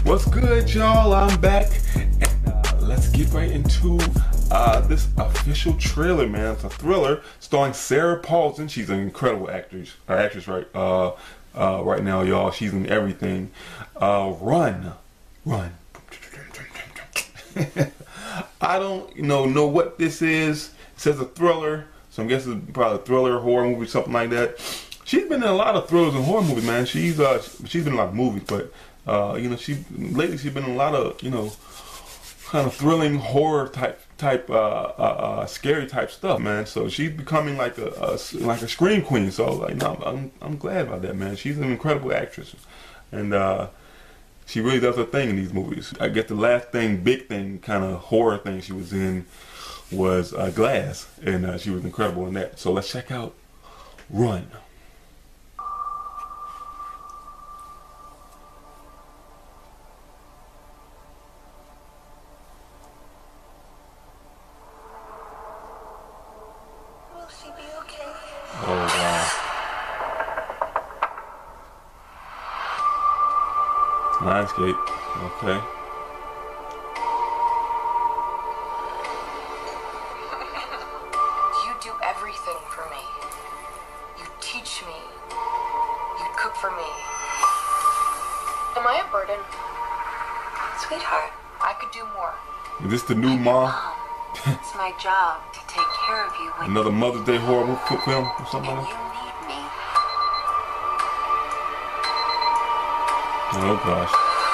What's good, y'all? I'm back, and let's get right into this official trailer, man. It's a thriller starring Sarah Paulson. She's an incredible actress, right? Right now, y'all, she's in everything. Run. I don't, know what this is. It says a thriller, so I'm guessing it's probably a thriller, horror movie, something like that. She's been in a lot of thrillers and horror movies, man. She's been in a lot of movies, but lately she's been in a lot of kind of thrilling horror type scary type stuff, man. So she's becoming like a scream queen. So like, I'm glad about that, man. She's an incredible actress, and she really does her thing in these movies. I guess the last big thing, kind of horror thing she was in was Glass, and she was incredible in that. So let's check out Run. Will she be okay? Oh, wow. Lionscape. Okay. You do everything for me. You teach me. You cook for me. Am I a burden? Sweetheart, I could do more. Is this the new mom? It's my job to take care of you when Another Mother's Day horror film or something and like you that? need me. Oh, gosh.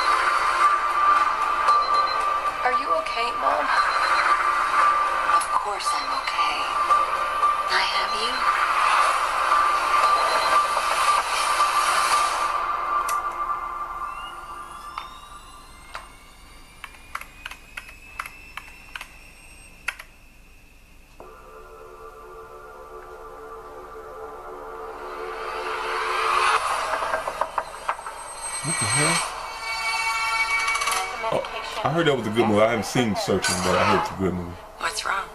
Are you okay, Mom? Of course I'm okay. I have you. What the hell? Oh, I heard that was a good movie. I haven't seen Searching, but I heard it's a good movie. What's wrong?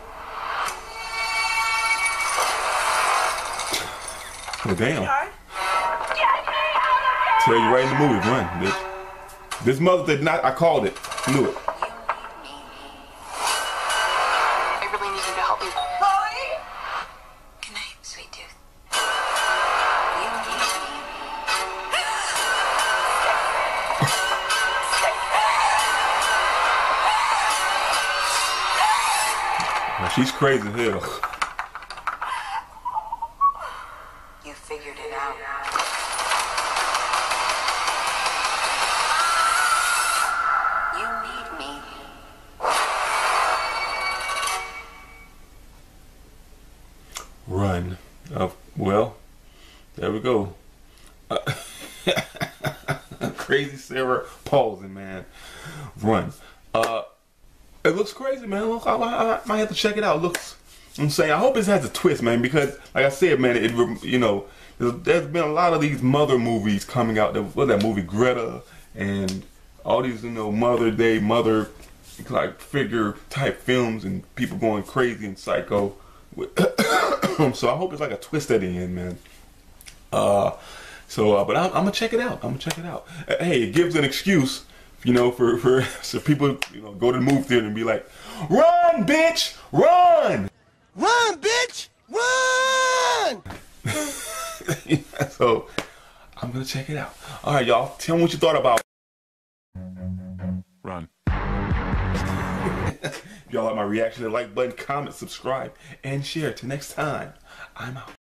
Well, damn. Tell you right in the movie, run, bitch. This mother did not. I called it. Knew it. I really need you to help me. Chloe! Good night, sweet tooth. You need me. Well, she's crazy as hell. You figured it out. You need me. Run. Well, there we go. Crazy Sarah Paulson, man. Run. It looks crazy, man. Look, I might have to check it out. It looks, I'm saying, I hope it has a twist, man, because like I said, man, there's been a lot of these mother movies coming out. What that movie, Greta, and all these, Mother Day, mother like figure type films, and people going crazy and psycho. So I hope it's like a twist at the end, man. But I'm gonna check it out. Hey, it gives an excuse, for so people, go to the movie theater and be like, "Run, bitch, run! Run, bitch! Run!" So I'm gonna check it out. All right, y'all. Tell me what you thought about Run. If y'all like my reaction, like button, comment, subscribe, and share. Till next time, I'm out.